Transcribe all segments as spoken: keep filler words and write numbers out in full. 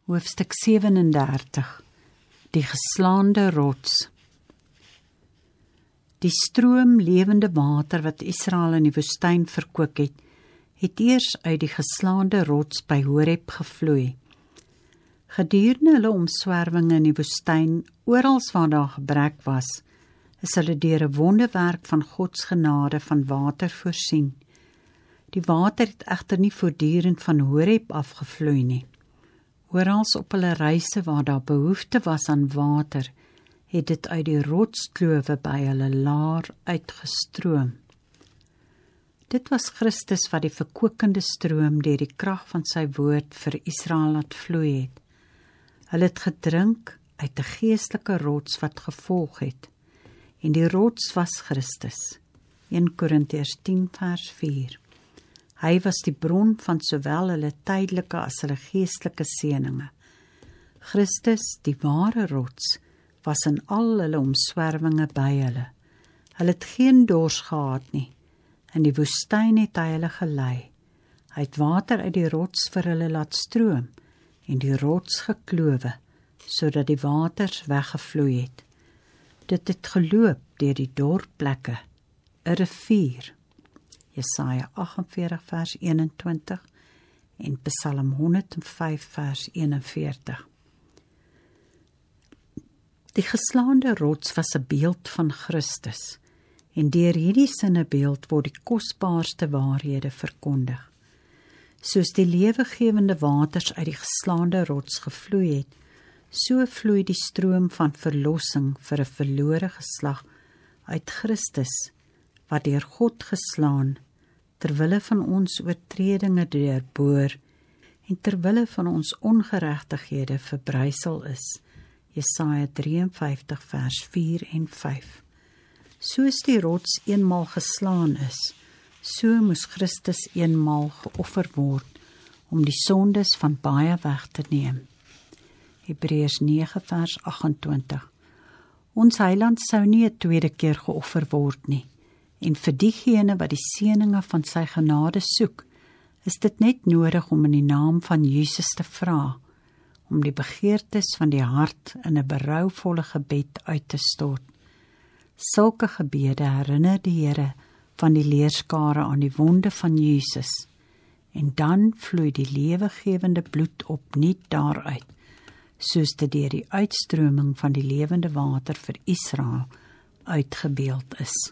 Hoofstuk sewenendertig. Die geslaande rots. Die stroom lewende water wat Israel in die woestyn verkook het, het eers uit die geslaande rots by Horeb gevloei. Gedurende hulle omswerwinge in die woestyn, oral waar daar gebrek was, is hulle deur 'n wonderwerk van Gods genade van water voorsien. Die water het egter nie voortdurend van Horeb afgevloei nie. Orals op hulle reise waar daar behoefte was aan water, het dit uit die rotsklowe by hulle laar uitgestroom. Dit was Christus wat die verkokende stroom deur die krag van sy woord vir Israel laat vloei het. Hulle het gedrink uit 'n geestelike rots wat gevolg het, en die rots was Christus. Eerste Korintiërs tien vers vier. Hy was die bron van sowel hulle tydelike as hulle geestelike seëninge. Christus, die ware rots, was in al hulle omswerwinge by hulle. Hulle het geen dors gehad nie. In die woestyn het hy hulle gelei. Hy het water uit die rots vir hulle laat stroom en die rots geklowe, sodat die waters weggevloei het. Dit het geloop deur die dorplekke, 'n rivier. Jesaja agt en veertig vers eenentwintig en Psalm honderd en vyf vers eenenveertig. Die geslaande rots was 'n beeld van Christus, en deur hierdie sinnebeeld word die kosbaarste waarhede verkondig. Soos die lewegewende waters uit die geslaande rots gevloei het, so vloei die stroom van verlossing vir 'n verlore geslag uit Christus, wat deur God geslaan, terwille van ons oortredinge deurboor en terwille van ons ongeregtighede verbrysel is. Jesaja drie en vyftig vers vier en vyf. Soos die rots eenmaal geslaan is, so moes Christus eenmaal geoffer word om die sondes van baie weg te neem. Hebreërs nege vers agentwintig. Ons heiland sou nie 'n tweede keer geoffer word nie, en vir diegene wat die seëninge van sy genade soek, is dit net nodig om in die naam van Jesus te vra, om die begeertes van die hart in 'n berouvolle gebed uit te stort. Sulke gebede herinner die Here van die leerskare aan die wonde van Jesus, en dan vloei die lewegewende bloed opnuut daaruit, soos dit deur die uitstroming van die lewende water vir Israel uitgebeeld is.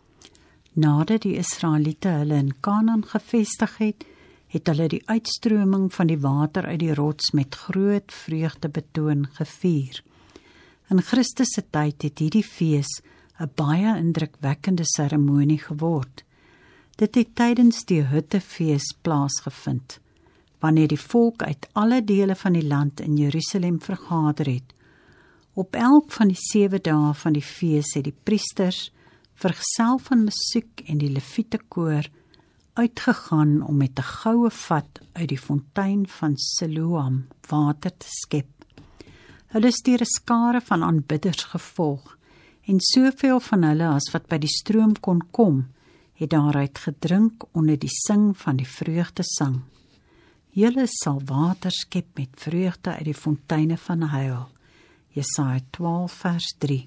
Nadat die Israeliete hulle in Kanaan gevestig het, het hulle die uitstroming van die water uit die rots met groot vreugde betoon gevier. In Christus se tyd het hierdie fees 'n baie indrukwekkende seremonie geword. Dit het tydens die Huttefees plaasgevind, wanneer die volk uit alle dele van die land in Jerusalem vergader het. Op elk van die sewe dae van die fees het die priesters, vergesel van musiek en die leviete koor, uitgegaan om met 'n goue vat uit die fontein van Siloam water te skep. Hulle is deur 'n skare van aanbidders gevolg, en soveel van hulle as wat by die stroom kon kom, het daaruit gedrink onder die sing van die vreugdesang. Julle sal water skep met vreugde uit die fonteine van heil. Jesaja twaalf vers drie.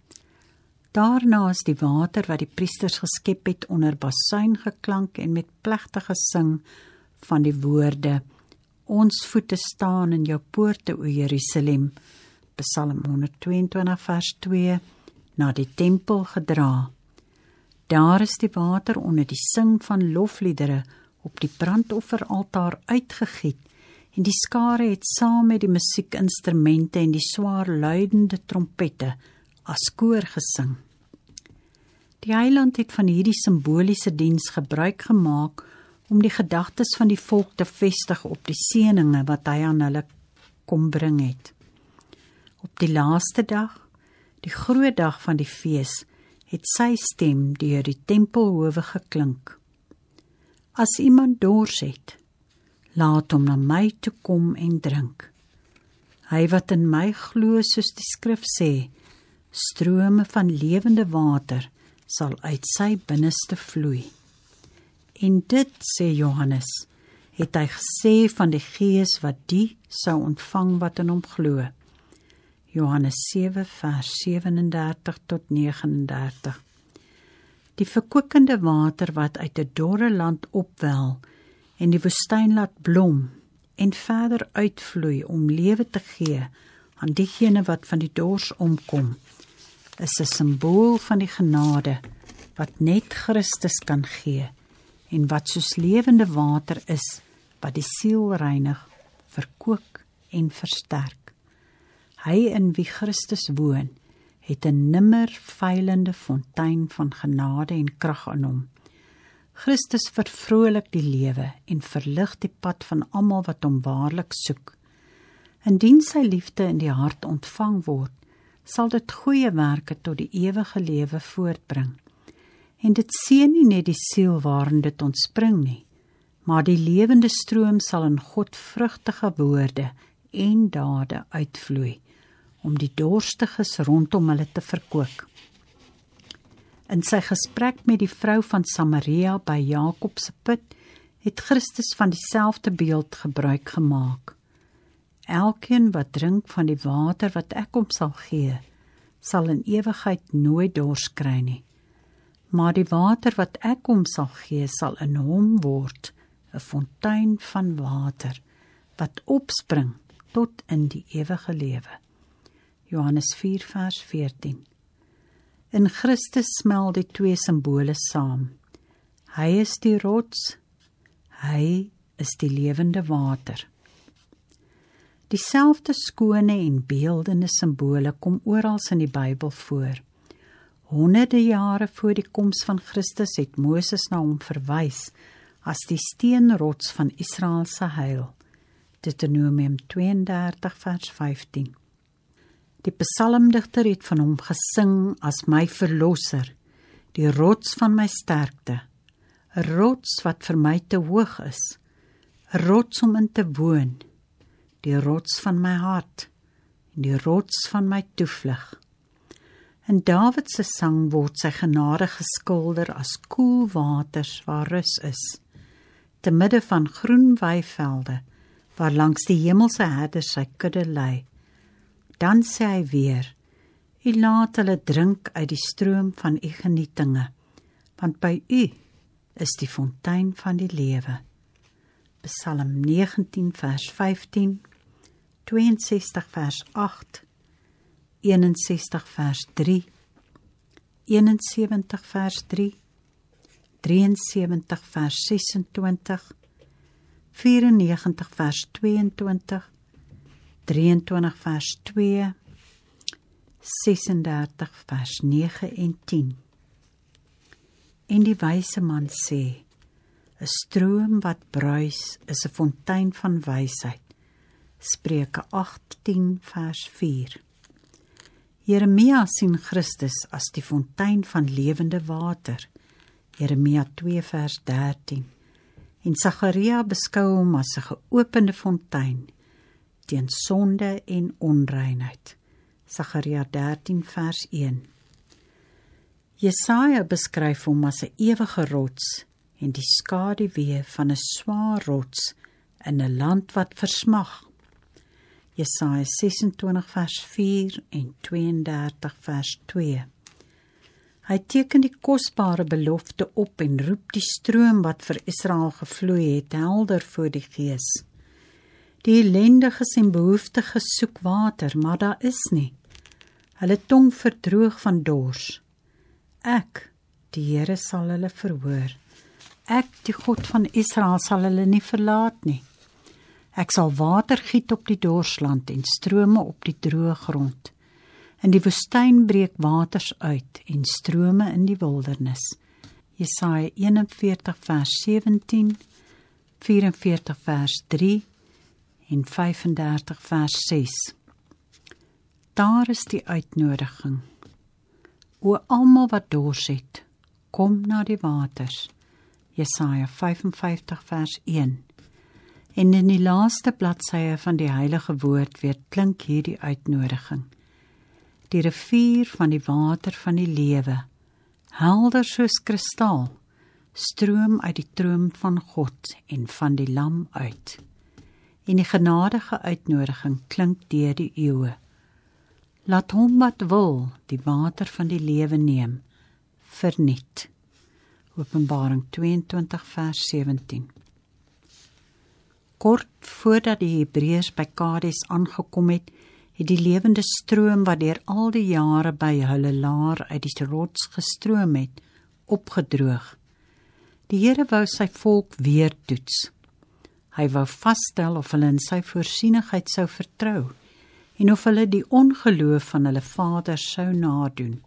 Daarna is die water wat die priesters geskep het onder basuin geklank en met plegtige sing van die woorde: Ons voete staan in jou poorte, o Jerusalem, Psalm honderd tweeëntwintig vers twee, na die tempel gedra. Daar is die water onder die sing van lofliedere op die brandofferaltaar uitgegiet, en die skare het saam met die musiekinstrumente en die swaar luidende trompette as koor gesing. Die heiland het van hierdie simboliese diens gebruik gemaak om die gedagtes van die volk te vestig op die seëninge wat hy aan hulle kom bring het. Op die laaste dag, die groot dag van die fees, het sy stem deur die tempelhowe geklink. As iemand dors het, laat hom na my toe kom en drink. Hy wat in my glo, soos die skrif sê, strome van lewende water sal uit sy binneste vloei. En dit, sê Johannes, het hy gesê van die Gees wat die sou ontvang wat in hom glo. Johannes sewe vers sewe en dertig tot nege en dertig. Die verkwikkende water wat uit 'n dorre land opwel en die woestyn laat blom en verder uitvloei om lewe te gee aan diegene wat van die dors omkom, is 'n simbool van die genade wat net Christus kan gee en wat soos lewende water is wat die siel reinig, verkoop en versterk. Hy in wie Christus woon, het 'n nimmer feilende fontein van genade en krag in hom. Christus vervrolik die lewe en verlig die pad van almal wat hom waarlik soek. Indien sy liefde in die hart ontvang word, sal dit goeie werke tot die ewige lewe voortbring. En dit seën nie net die siel waarin dit ontspring nie, maar die lewende stroom sal in godvrugtige woorde en dade uitvloei, om die dorstiges rondom hulle te verkoop. In sy gesprek met die vrou van Samaria by Jakob se put, het Christus van dieselfde beeld gebruik gemaak. Elkeen wat drink van die water wat ek hom sal gee, sal in ewigheid nooit dors kry nie. Maar die water wat ek hom sal gee, sal in hom word 'n fontein van water, wat opspring tot in die ewige lewe. Johannes vier vers veertien. In Christus smel die twee simbole saam. Hy is die rots, hy is die lewende water. Dieselfde skone en beeldende simbole kom oral in die Bybel voor. Honderde jare voor die koms van Christus het Moses na hom verwys as die steenrots van Israel se heil. Deuteronomium twee en dertig vers vyftien. Die psalmdigter het van hom gesing as my verlosser, die rots van my sterkte, 'n rots wat vir my te hoog is, 'n rots om in te woon, die rots van my hart, en die rots van my toevlug. In Dawid se sang word sy genade geskilder as koel waters waar rus is, te midde van groen weivelde, waar langs die hemelse herder sy kudde lei. Dan sê hy weer, U laat hulle drink uit die stroom van U genietinge, want by U is die fontein van die lewe. Psalm negentien vers vyftien, tweeënsestig vers agt, eenensestig vers drie, eenensewentig vers drie, drieënsewentig vers sesentwintig, vyfennegentig vers tweeëntwintig, drieëntwintig vers twee, sesendertig vers nege en tien. En die wyse man sê, 'n stroom wat bruis is 'n fontein van wysheid. Spreuke agttien vers vier. Jeremia sien Christus as die fontein van lewende water. Jeremia twee vers dertien. En Sagaria beskou hom as 'n geopende fontein teen sonde en onreinheid. Sagaria dertien vers een. Jesaja beskryf hom as 'n ewige rots en die skaduwee van 'n swaar rots in 'n land wat versmag. Jesaja sesentwintig vers vier en tweeëndertig vers twee. Hy teken die kosbare belofte op en roep die stroom wat vir Israel gevloei het helder voor die gees. Die ellendiges en behoeftiges soek water, maar daar is nie. Hulle tong verdroog van dors. Ek, die Here, sal hulle verhoor. Ek, die God van Israel, sal hulle nie verlaat nie. Ek sal water giet op die dorsland en strome op die droë grond. In die woestyn breek waters uit en strome in die wildernis. Jesaja eenenveertig vers sewentien, vierenveertig vers drie en vyfendertig vers ses. Daar is die uitnodiging. O almal wat dors het, kom na die waters. Jesaja vyfenvyftig vers een. En in die laaste bladsye van die heilige woord weer klink hierdie uitnodiging. Die rivier van die water van die lewe, helder soos kristal, stroom uit die troon van God en van die lam uit. En die genadige uitnodiging klink deur die eeue. Laat hom wat wil die water van die lewe neem, verniet. Openbaring tweeëntwintig vers sewentien. Kort voordat die Hebreërs by Kades aangekom het, het die lewende stroom wat deur al die jare by hulle laar uit die rots gestroom het, opgedroog. Die Here wou sy volk weer toets. Hy wou vasstel of hulle in sy voorsienigheid sou vertrou en of hulle die ongeloof van hulle vaders sou nadoen.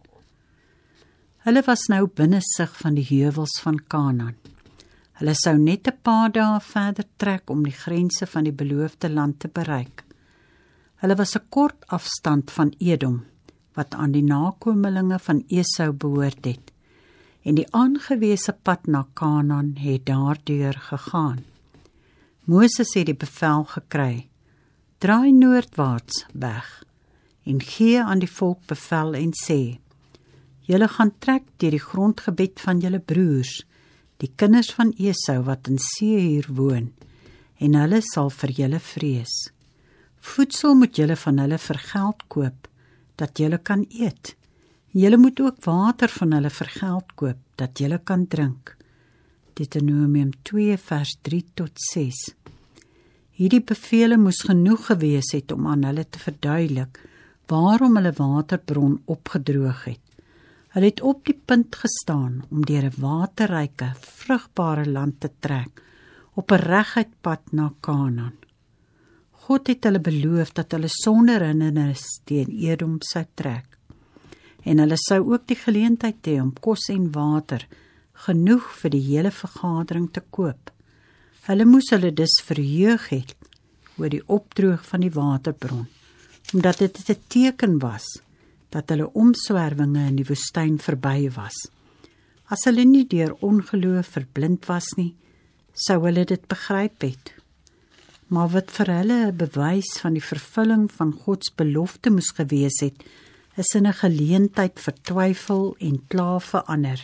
Hulle was nou binne sig van die heuwels van Kanaan. Hulle sou net 'n paar dae verder trek om die grense van die beloofde land te bereik. Hulle was 'n kort afstand van Edom, wat aan die nakomelinge van Esau behoort het, en die aangewese pad na Kanaan het daardeur gegaan. Moses het die bevel gekry, draai noordwaarts weg, en gee aan die volk bevel en sê, julle gaan trek deur die grondgebied van julle broers, die kinders van Esau wat in Seir woon, en hulle sal vir julle vrees. Voedsel moet julle van hulle vir geld koop, dat julle kan eet. Julle moet ook water van hulle vir geld koop, dat julle kan drink. Deuteronomium twee vers drie tot ses. Hierdie bevele moes genoeg gewees het om aan hulle te verduidelik waarom hulle waterbron opgedroog het. Hulle het op die punt gestaan om deur 'n waterryke, vrugbare land te trek, op 'n reguit pad na Kanaan. God het hulle beloof dat hulle sonder hindernis teen Edom sou trek. En hulle sou ook die geleentheid hê om kos en water, genoeg vir die hele vergadering te koop. Hulle moes hulle dus verheug het oor die opdroog van die waterbron, omdat dit 'n teken was dat hulle omswerwinge in die woestyn verby was. As hulle nie deur ongeloof verblind was nie, sou hulle dit begryp het. Maar wat vir hulle 'n bewys van die vervulling van Gods belofte moes gewees het, is in 'n geleentheid vir twyfel en kla verander.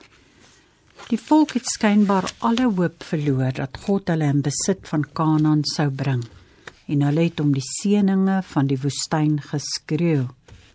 Die volk het skynbaar alle hoop verloor dat God hulle in besit van Kanaan sou bring, en hulle het om die seëninge van die woestyn geskreeu.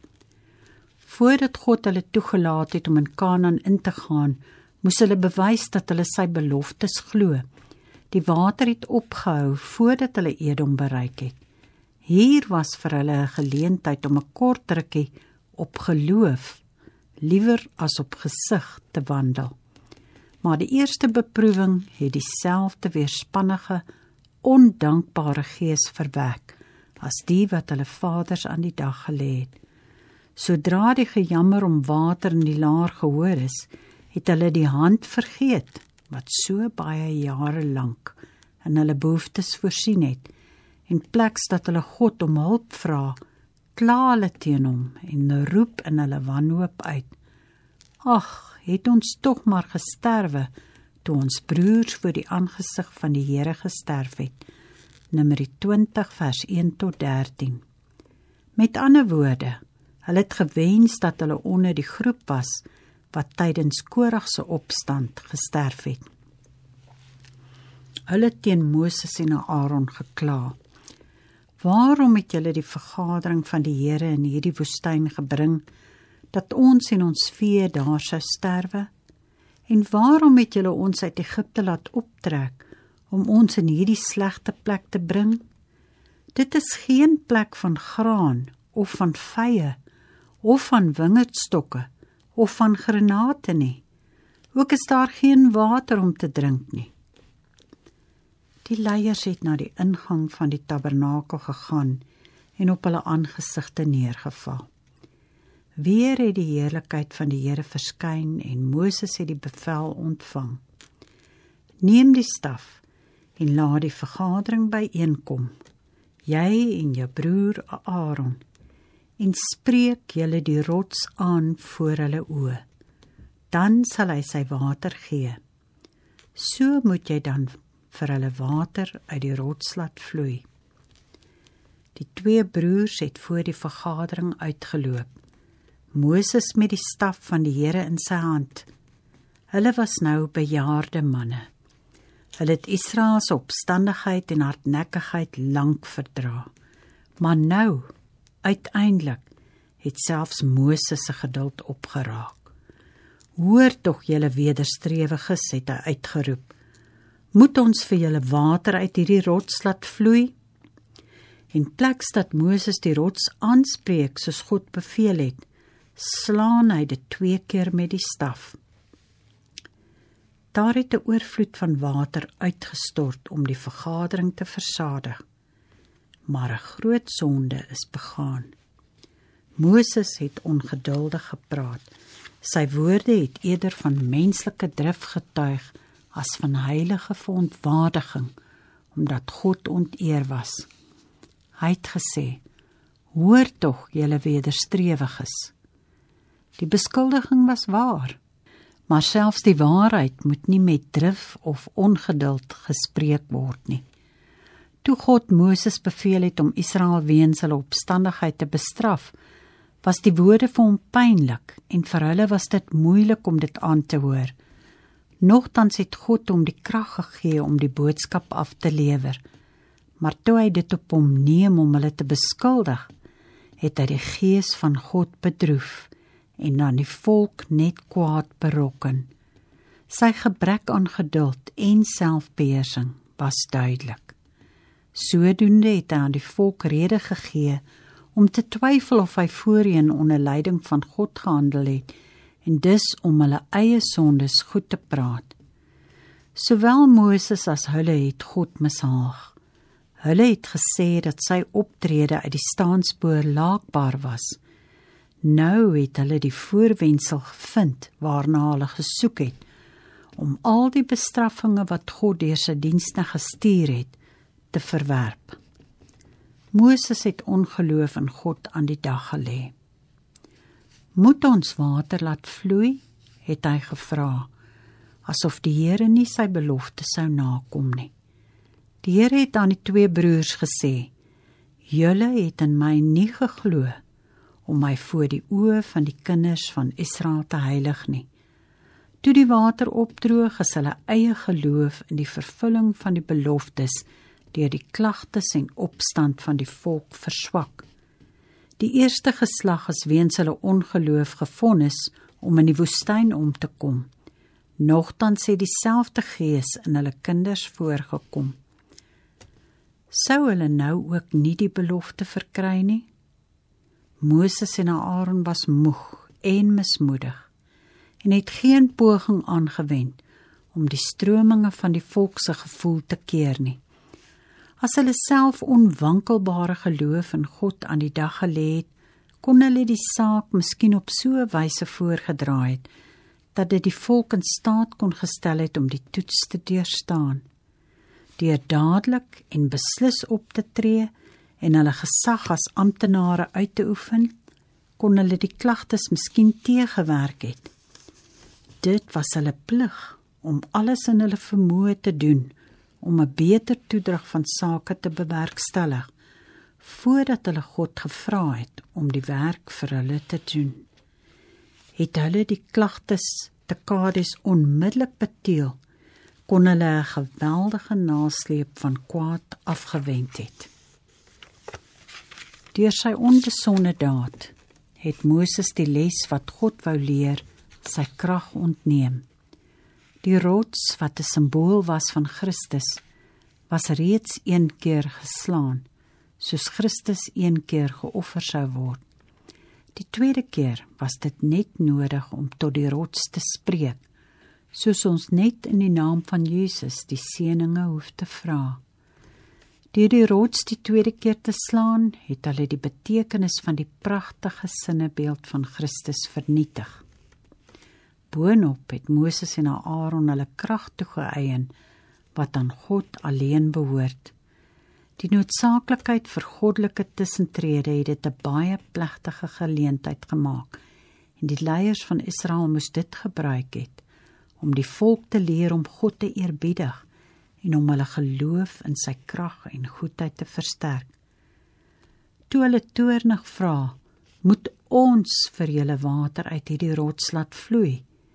Voordat God hulle toegelaat het om in Kanaan in te gaan, moes hulle bewys dat hulle sy beloftes glo. Die water het opgehou voordat hulle Edom bereik het. Hier was vir hulle 'n geleentheid om 'n kort rukkie op geloof, liewer as op gesig te wandel. Maar die eerste beproewing het dieselfde weerspannige, ondankbare gees verwek as die wat hulle vaders aan die dag gelê het. Sodra die gejammer om water in die laar gehoor is, het hulle die hand vergeet, wat so baie jare lank in hulle behoeftes voorsien het, en pleks dat hulle God om hulp vra, kla hulle teen hom en roep in hulle wanhoop uit. Ag, het ons tog maar gesterwe, toe ons broers voor die aangesig van die Here gesterf het. Numeri twintig vers een tot dertien. Met ander woorde, hulle het gewens dat hulle onder die groep was, wat tydens Korag se opstand gesterf het. Hulle teen Moses en Aaron gekla. Waarom het julle die vergadering van die Here in hierdie woestyn gebring, dat ons en ons vee daar sou sterwe? En waarom het julle ons uit Egipte laat optrek, om ons in hierdie slegte plek te bring? Dit is geen plek van graan, of van vye, of van wingerdstokke, of van granate nie. Ook is daar geen water om te drink nie. Die leiers het na die ingang van die tabernakel gegaan en op hulle aangesigte neergeval. Weer het die heerlikheid van die Here verskyn en Moses het die bevel ontvang. Neem die staf en laat die vergadering byeenkom, jy en jou broer Aaron, en spreek julle die rots aan voor hulle oë. Dan sal hy sy water gee. So moet jy dan vir hulle water uit die rots laat vloei. Die twee broers het voor die vergadering uitgeloop, Moses met die staf van die Here in sy hand. Hulle was nou bejaarde manne. Hulle het Israel se opstandigheid en hardnekkigheid lank verdra. Maar nou, uiteindelik, het selfs Moses se geduld opgeraak. Hoor tog julle wederstrewiges, het hy uitgeroep. Moet ons vir julle water uit hierdie rots laat vloei? En pleks dat Moses die rots aanspreek soos God beveel het, slaan hy dit twee keer met die staf. Daar het 'n oorvloed van water uitgestort om die vergadering te versadig. Maar 'n groot sonde is begaan. Moses het ongeduldig gepraat. Sy woorde het eerder van menslike drif getuig as van heilige verontwaardiging, omdat God onteer was. Hy het gesê, hoor tog julle wederstrewiges. Die beskuldiging was waar, maar selfs die waarheid moet nie met drif of ongeduld gespreek word nie. Toe God Moses beveel het om Israel weens hulle opstandigheid te bestraf, was die woorde vir hom pynlik en vir hulle was dit moeilik om dit aan te hoor. Nogtans het God hom die krag gegee om die boodskap af te lewer, maar toe hy dit op hom neem om hulle te beskuldig, het hy die gees van God bedroef en aan die volk net kwaad berokken. Sy gebrek aan geduld en selfbeheersing was duidelik. Sodoende het hy aan die volk rede gegee om te twyfel of hy voorheen onder leiding van God gehandel het en dus om hulle eie sondes goed te praat. Sowel Moses as hulle het God mishaag. Hulle het gesê dat sy optrede uit die staanspoor laakbaar was. Nou het hulle die voorwendsel gevind waarna hulle gesoek het, om al die bestraffinge wat God deur sy dienste gestuur het, te verwerp. Moses het ongeloof in God aan die dag gelê. Moet ons water laat vloei, het hy gevra, asof die Here nie sy belofte sou nakom nie. Die Here het aan die twee broers gesê, julle het in my nie geglo, om my voor die oë van die kinders van Israel te heilig nie. Toe die water opdroog, is hulle eie geloof in die vervulling van die beloftes deur die klagtes en opstand van die volk verswak. Die eerste geslag is weens hulle ongeloof gevonnis om in die woestyn om te kom. Nogtans het dieselfde gees in hulle kinders voorgekom. Sou hulle nou ook nie die belofte verkry nie? Moses en Aaron was moeg en mismoedig en het geen poging aangewend om die strominge van die volk se gevoel te keer nie. As hulle self onwankelbare geloof in God aan die dag gelê het, kon hulle die saak miskien op so 'n wyse voorgedra het, dat dit die volk in staat kon gestel het om die toets te deurstaan. Deur dadelik en beslis op te tree en hulle gesag as amptenare uit te oefen, kon hulle die klagtes miskien teëgewerk het. Dit was hulle plig om alles in hulle vermoë te doen, om 'n beter toedrag van sake te bewerkstellig, voordat hulle God gevra het om die werk vir hulle te doen. Het hulle die klagtes te Kades onmiddellik beteel, kon hulle 'n geweldige nasleep van kwaad afgewend het. Deur sy onbesonde daad het Moses die les wat God wou leer, sy krag ontneem. Die rots wat 'n simbool was van Christus, was reeds een keer geslaan, soos Christus een keer geoffer sou word. Die tweede keer was dit net nodig om tot die rots te spreek, soos ons net in die naam van Jesus die seëninge hoef te vra. Deur die rots die tweede keer te slaan, het hulle die betekenis van die pragtige sinnebeeld van Christus vernietig. Boonop het Moses en Aaron hulle krag toegeëien, wat aan God alleen behoort. Die noodsaaklikheid vir goddelike tussentrede het dit 'n baie plegtige geleentheid gemaak, en die leiers van Israel moes dit gebruik het, om die volk te leer om God te eerbiedig, en om hulle geloof in sy krag en goedheid te versterk. Toe hulle toornig vra, moet ons vir julle water uit hierdie rots laat vloei,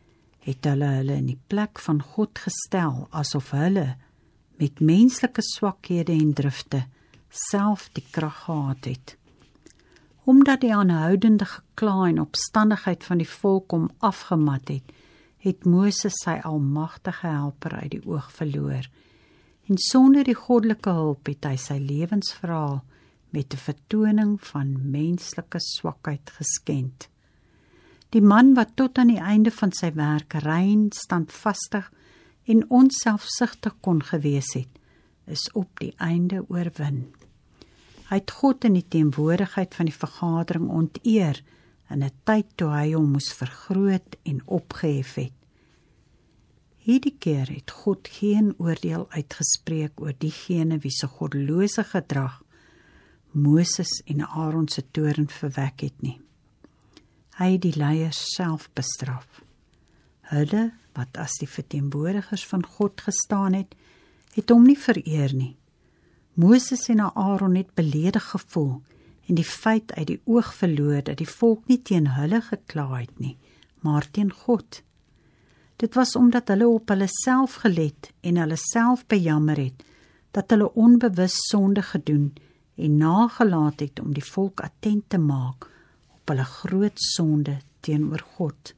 het hulle hulle in die plek van God gestel, asof hulle met menslike swakhede en drifte self die krag gehad het. Omdat die aanhoudende gekla en opstandigheid van die volk hom afgemat het, het Moses sy almagtige helper uit die oog verloor, en sonder die goddelike hulp het hy sy lewensverhaal met 'n vertoning van menslike swakheid geskend. Die man wat tot aan die einde van sy werk rein, standvastig en onselfsugtig kon gewees het, is op die einde oorwin. Hy het God in die teenwoordigheid van die vergadering onteer in 'n tyd toe hy hom moes vergroot en opgehef het. Hierdie keer het God geen oordeel uitgespreek oor diegene wie se goddelose gedrag Moses en Aaron se toorn verwek het nie. Hy het die leiers self bestraf. Hulle, wat as die verteenwoordigers van God gestaan het, het hom nie vereer nie. Moses en Aaron het beledig gevoel en die feit uit die oog verloor dat die volk nie teen hulle gekla het nie, maar teen God. Dit was omdat hulle op hulle self gelet en hulle self bejammer het, dat hulle onbewus sonde gedoen en nagelaat het om die volk attent te maak op hulle groot sonde teenoor God.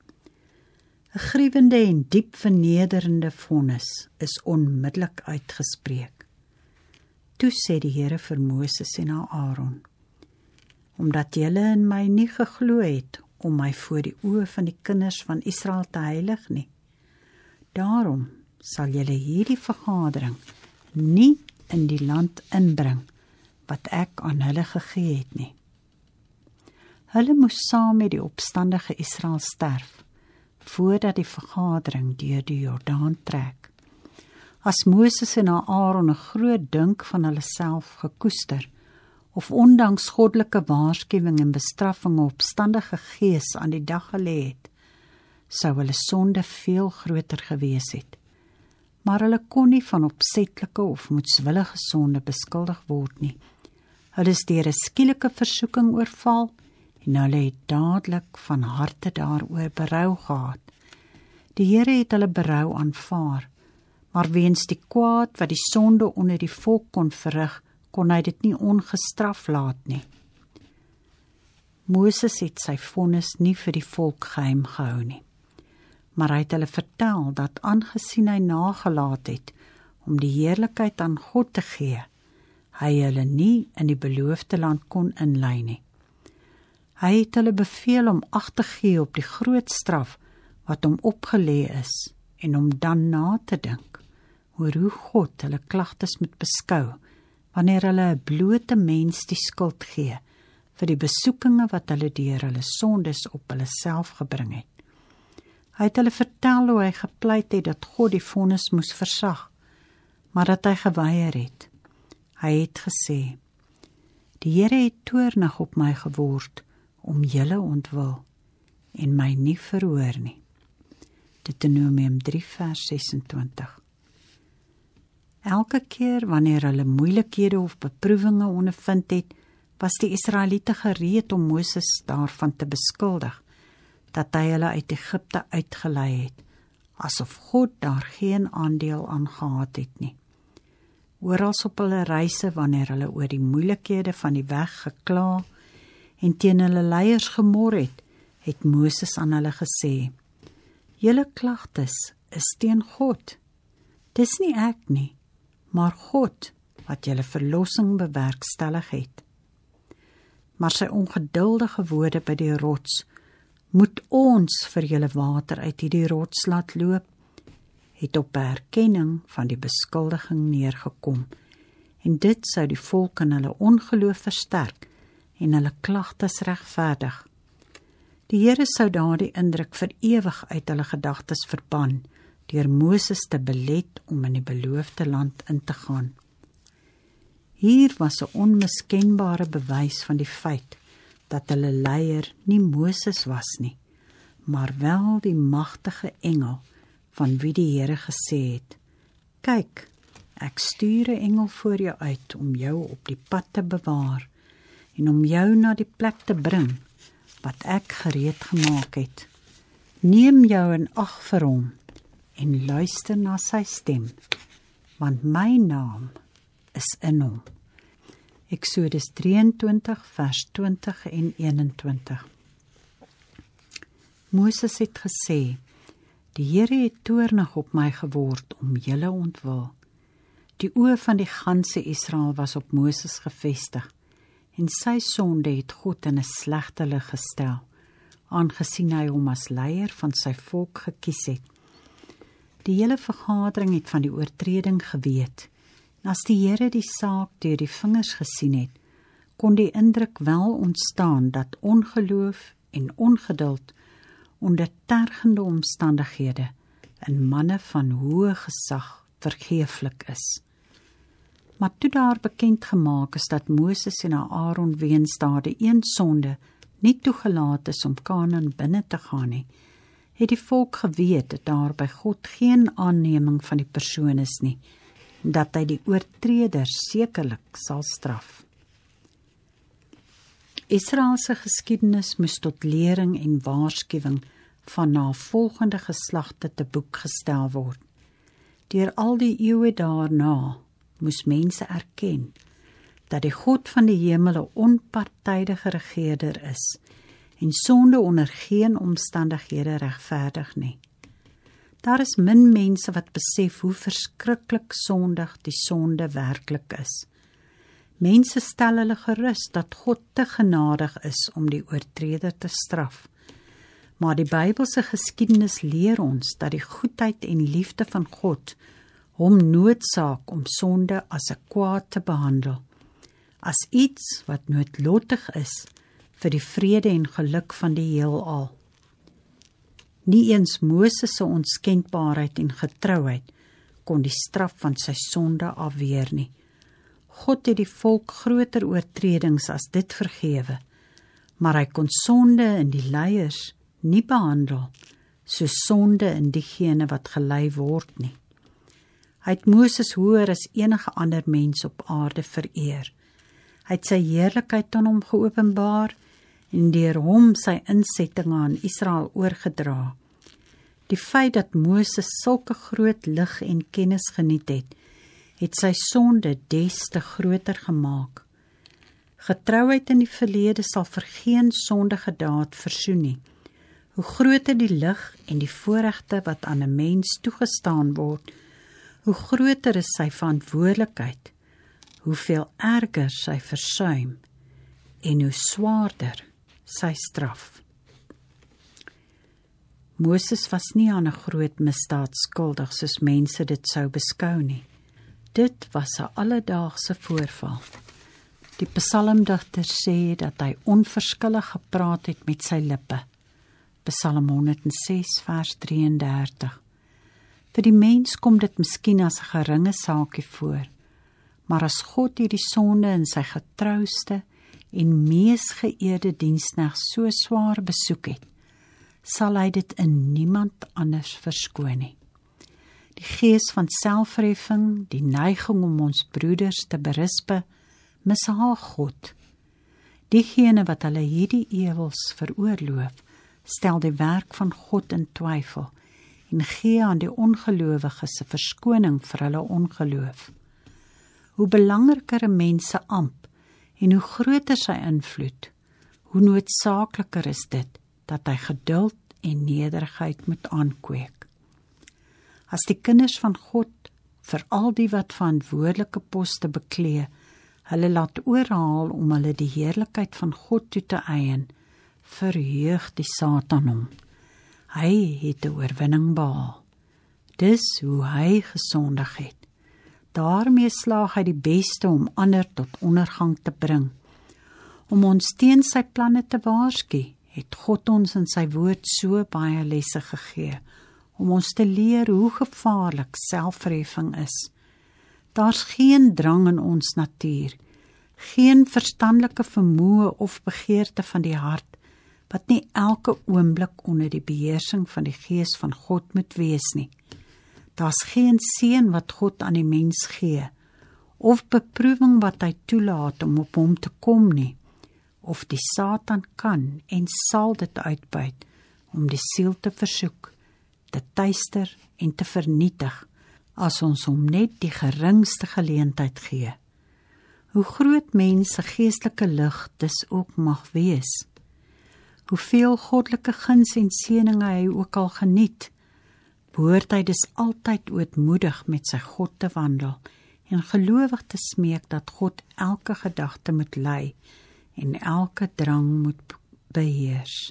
'n Griewende en diep vernederende vonnis is onmiddellik uitgespreek. Toe sê die Here vir Moses en Aaron: Omdat julle in my nie geglo het om my voor die oë van die kinders van Israel te heilig nie, daarom sal julle hierdie vergadering nie in die land inbring wat ek aan hulle gegee het nie. Hulle moes saam met die opstandige Israel sterf, voordat die vergadering deur die Jordaan trek. As Moses en Aaron 'n groot dink van hulle self gekoester, of ondanks goddelike waarskuwing en bestraffing 'n opstandige gees aan die dag gelê het, sou hulle sonde veel groter gewees het. Maar hulle kon nie van opsetlike of moedswillige sonde beskuldig word nie. Hulle is deur 'n skielike versoeking oorval en hulle het dadelik van harte daaroor berou gehad. Die Here het hulle berou aanvaar, maar weens die kwaad wat die sonde onder die volk kon verrig, kon hy dit nie ongestraf laat nie. Moses het sy vonnis nie vir die volk geheim gehou nie, maar hy het hulle vertel dat aangesien hy nagelaat het om die heerlikheid aan God te gee, hy hulle nie in die beloofde land kon inlei nie. Hy het hulle beveel om ag te gee op die groot straf wat hom opgelê is en om dan na te dink oor hoe God hulle klagtes moet beskou wanneer hulle 'n blote mens die skuld gee vir die besoekinge wat hulle deur hulle sondes op hulle self gebring het. Hy het hulle vertel hoe hy gepleit het dat God die vonnis moes versag, maar dat hy geweier het. Hy het gesê: Die Here het toornig op my geword om julle ontwil en my nie verhoor nie. Deuteronomium drie vers sesentwintig. Elke keer wanneer hulle moeilikhede of beproewinge ondervind het, was die Israeliete gereed om Moses daarvan te beskuldig, dat hy hulle uit Egipte uitgelei het, asof God daar geen aandeel aan gehad het nie. Orals op hulle reise, wanneer hulle oor die moeilikhede van die weg gekla en teen hulle leiers gemor het, het Moses aan hulle gesê: Julle klagtes is teen God. Dis nie ek nie, maar God wat julle verlossing bewerkstellig het. Maar sy ongeduldige woorde by die rots: Moet ons vir julle water uit hierdie rots laat loop, het op 'n erkenning van die beskuldiging neergekom, en dit sou die volk in hulle ongeloof versterk en hulle klagtes regverdig. Die Here sou daardie indruk vir ewig uit hulle gedagtes verban, deur Moses te belet om in die beloofde land in te gaan. Hier was 'n onmiskenbare bewys van die feit dat hulle leier nie Moses was nie, maar wel die magtige engel van wie die Here gesê het: Kyk, ek stuur 'n engel voor jou uit om jou op die pad te bewaar en om jou na die plek te bring wat ek gereed gemaak het. Neem jou in ag vir hom en luister na sy stem, want my naam is in hom. Eksodus drieëntwintig vers twintig en eenentwintig. Moses het gesê, die Here het toornig op my geword om julle ontwil. Die oë van die ganse Israel was op Moses gevestig, en sy sonde het God in 'n slegte lig gestel, aangesien hy hom as leier van sy volk gekies het. Die hele vergadering het van die oortreding geweet, en as die Here die saak deur die vingers gesien het, kon die indruk wel ontstaan dat ongeloof en ongeduld onder tergende omstandighede in manne van hoë gesag vergeeflik is. Maar toe daar bekend gemaak is dat Moses en Aaron weens daardie een sonde nie toegelaat is om Kanaan binne te gaan nie, het die volk geweet dat daar by God geen aanneming van die persoon is nie, en dat hy die oortreder sekerlik sal straf. Israel se geskiedenis moes tot lering en waarskuwing van navolgende geslagte te boek gestel word. Deur al die eeue daarna moes mense erken dat die God van die hemel 'n onpartydige regerder is en sonde onder geen omstandighede regverdig nie. Daar is min mense wat besef hoe verskriklik sondig die sonde werklik is. Mense stel hulle gerus dat God te genadig is om die oortreder te straf. Maar die Bybelse geskiedenis leer ons dat die goedheid en liefde van God hom noodsaak om sonde as 'n kwaad te behandel, as iets wat noodlottig is vir die vrede en geluk van die heelal. Nie eens Moses se onskendbaarheid en getrouheid kon die straf van sy sonde afweer nie. God het die volk groter oortredings as dit vergewe, maar hy kon sonde in die leiers nie behandel, soos sonde in diegene wat gelei word nie. Hy het Moses hoër as enige ander mens op aarde vereer. Hy het sy heerlikheid aan hom geopenbaar en deur hom sy insettinge aan Israel oorgedra. Die feit dat Moses sulke groot lig en kennis geniet het, het sy sonde des te groter gemaak. Getrouheid in die verlede sal vir geen sondige daad versoen nie. Hoe groter die lig en die voorregte wat aan 'n mens toegestaan word, hoe groter is sy verantwoordelikheid, hoeveel erger sy versuim en hoe swaarder sy straf. Moses was nie aan 'n groot misdaad skuldig soos mense dit sou beskou nie. Dit was 'n alledaagse voorval. Die psalmdigter sê dat hy onverskillig gepraat het met sy lippe. Psalm honderd ses vers drieëndertig. Vir die mens kom dit miskien as 'n geringe saakie voor, maar as God hierdie sonde in sy getrouste en mees geëerde diensknegt so swaar besoek het, sal hy dit in niemand anders verskoon nie. Die gees van selfreffing, die neiging om ons broeders te berispe, mishaag God. Diegene wat hulle hierdie ewels veroorloof, stel die werk van God in twyfel en gee aan die ongelowiges 'n verskoning vir hulle ongeloof. Hoe belangriker 'n mens se amp en hoe groter sy invloed, hoe noodsaakliker is dit dat hy geduld en nederigheid moet aankweek. As die kinders van God, veral die wat verantwoordelike poste beklee, hulle laat oorhaal om hulle die heerlikheid van God toe te eien, verheug die Satan hom. Hy het 'n oorwinning behaal. Dis hoe hy gesondig het. Daarmee slaag hy die beste om ander tot ondergang te bring. Om ons teen sy planne te waarsku, het God ons in sy woord so baie lesse gegee, om ons te leer hoe gevaarlik selfreffing is. Daar's geen drang in ons natuur, geen verstandelike vermoë of begeerte van die hart, wat nie elke oomblik onder die beheersing van die Gees van God moet wees nie. Daar's geen seën wat God aan die mens gee, of beproewing wat hy toelaat om op hom te kom nie, of die Satan kan en sal dit uitbuit, om die siel te versoek, te tuister en te vernietig, as ons hom net die geringste geleentheid gee. Hoe groot mens se geestelike lig dis ook mag wees, hoeveel goddelike guns en seëninge hy ook al geniet, behoort hy dus altyd ootmoedig met sy God te wandel en gelowig te smeek dat God elke gedagte moet lei en elke drang moet beheers.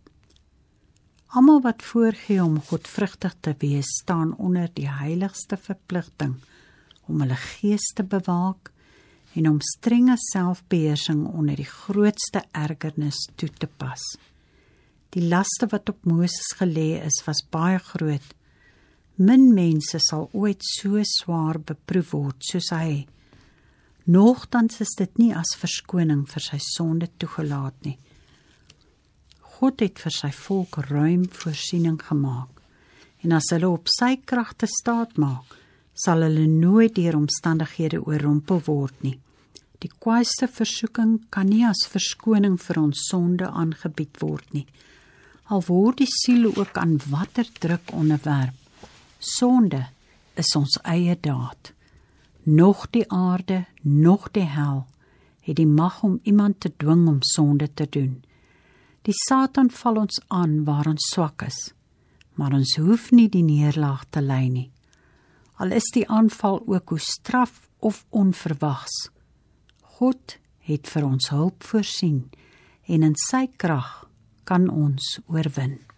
Almal wat voorgee om godvrugtig te wees, staan onder die heiligste verpligting om hulle gees te bewaak en om strenge selfbeheersing onder die grootste ergernis toe te pas. Die laste wat op Moses gelê is, was baie groot. Min mense sal ooit so swaar beproef word soos hy. Nogtans is dit nie as verskoning vir sy sonde toegelaat nie. God het vir sy volk ruim voorsiening gemaak, en as hulle op sy kragte staat maak, sal hulle nooit deur omstandighede oorrompel word nie. Die kwaaiste versoeking kan nie as verskoning vir ons sonde aangebied word nie, al word die siel ook aan watter druk onderwerp. Sonde is ons eie daad. Nog die aarde, nog die hel, het die mag om iemand te dwing om sonde te doen. Die Satan val ons aan waar ons swak is, maar ons hoef nie die neerlaag te ly nie. Al is die aanval ook hoe straf of onverwags. God het vir ons hulp voorsien en in sy krag kan ons oorwin.